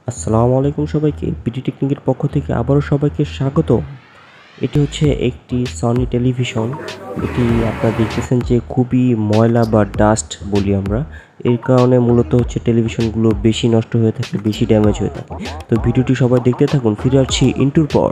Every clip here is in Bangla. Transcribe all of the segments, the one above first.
আসসালামু আলাইকুম সবাইকে। বিডি টেকনিকের পক্ষ থেকে আবারও সবাইকে স্বাগত। এটি হচ্ছে একটি সনি টেলিভিশন। এটি আপনারা দেখতেছেন যে খুবই ময়লা বা ডাস্ট বলি আমরা। এর কারণে মূলত হচ্ছে টেলিভিশনগুলো বেশি নষ্ট হয়ে থাকে, বেশি ড্যামেজ হয়ে থাকে। তো ভিডিওটি সবাই দেখতে থাকুন। ফিরে আসছি ইন্টুর পর।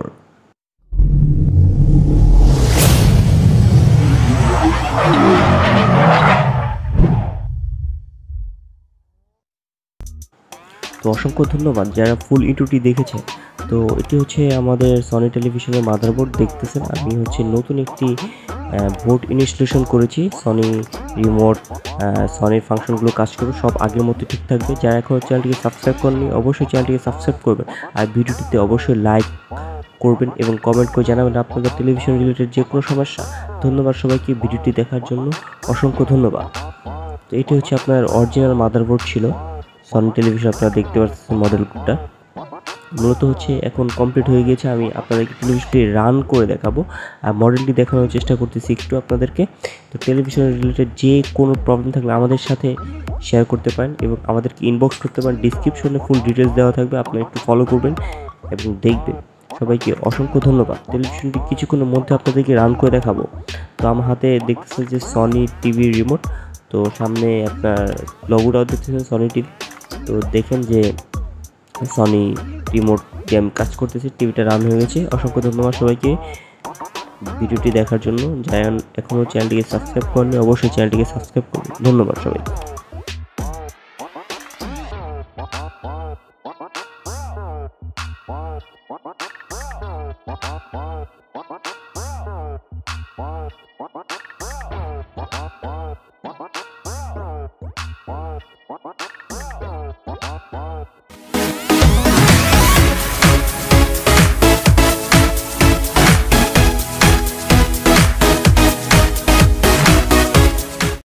তো অসংখ্য ধন্যবাদ যারা ফুল ইন্টুটি দেখেছে। তো এটি হচ্ছে আমাদের সনি টেলিভিশনের মাদারবোর্ড দেখতেছেন। আমি হচ্ছে নতুন একটি বোর্ড ইনস্টলেশন করেছি। সনি রিমোট, সনির ফাংশনগুলো কাজ করবে, সব আগের মতো ঠিক থাকবে। যারা এখন চ্যানেলটিকে সাবস্ক্রাইব করেননি অবশ্যই চ্যানেলটিকে সাবস্ক্রাইব করবেন, আর ভিডিওটিতে অবশ্যই লাইক করবেন এবং কমেন্ট করে জানাবেন আপনাদের টেলিভিশন রিলেটেড যে কোনো সমস্যা। ধন্যবাদ সবাইকে ভিডিওটি দেখার জন্য, অসংখ্য ধন্যবাদ। তো এটি হচ্ছে আপনার অরিজিনাল মাদারবোর্ড ছিল সনি টেলিভিশন, আপনারা দেখতে পাচ্ছেন মডেলটা মূলত হচ্ছে এখন কমপ্লিট হয়ে গিয়েছে। আমি আপনাদেরকে টেলিভিশনটি রান করে দেখাবো আর মডেলটি দেখানোর চেষ্টা করতেছি একটু আপনাদেরকে। তো টেলিভিশন রিলেটেড যে কোনো প্রবলেম থাকলে আমাদের সাথে শেয়ার করতে পারেন এবং আমাদেরকে ইনবক্স করতে পারেন। ডিসক্রিপশনে ফুল ডিটেলস দেওয়া থাকবে, আপনারা একটু ফলো করবেন এবং দেখবেন। সবাইকে অসংখ্য ধন্যবাদ। টেলিভিশনটি কিছুক্ষণের মধ্যে আপনাদেরকে রান করে দেখাবো। তো আমার হাতে দেখতেছেন যে সনি টিভি রিমোট, তো সামনে আপনার লোগোটাও দেখতেছেন সনি টিভি। তো দেখেন যে সনি রিমোট গেম কাজ করতেছে, টিভিটা রান হয়ে গেছে। অসংখ্য ধন্যবাদ সবাইকে ভিডিওটি দেখার জন্য। যারা এখনও চ্যানেলটিকে সাবস্ক্রাইব করেননি অবশ্যই চ্যানেলটিকে সাবস্ক্রাইব করুন। ধন্যবাদ সবাই।